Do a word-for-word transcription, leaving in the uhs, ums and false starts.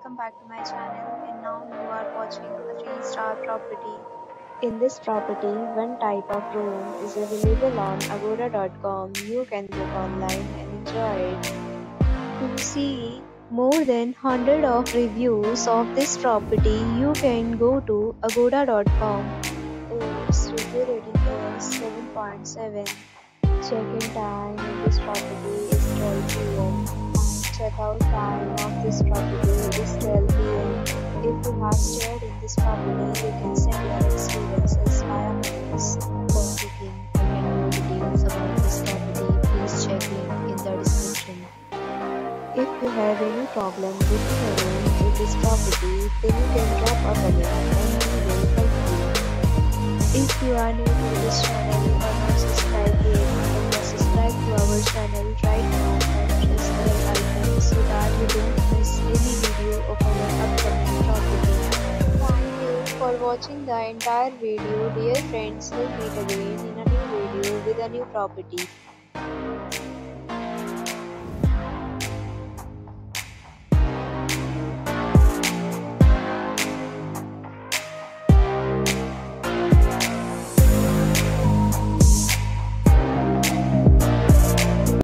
welcome back to my channel, and now you are watching a three star property. In this property, one type of room is available on agoda dot com. You can book online and enjoy it. To see more than one hundred of reviews of this property, you can go to agoda dot com. Its review rating is seven point seven. Check-in time in this property is twelve p m Checkout time of this property is twelve p m If you have stayed in this property, you can send your experiences via comments. For booking and more details about this property, please check link in the description. If you have any problem booking a room in this property, then you can drop a comment and we will help you. If you are new to this channel or not subscribed yet, then subscribe to our channel right now and press the bell icon so that you don't miss any video of our upcoming property. Thank you for watching the entire video. Dear friends, we'll meet again in a new video with a new property.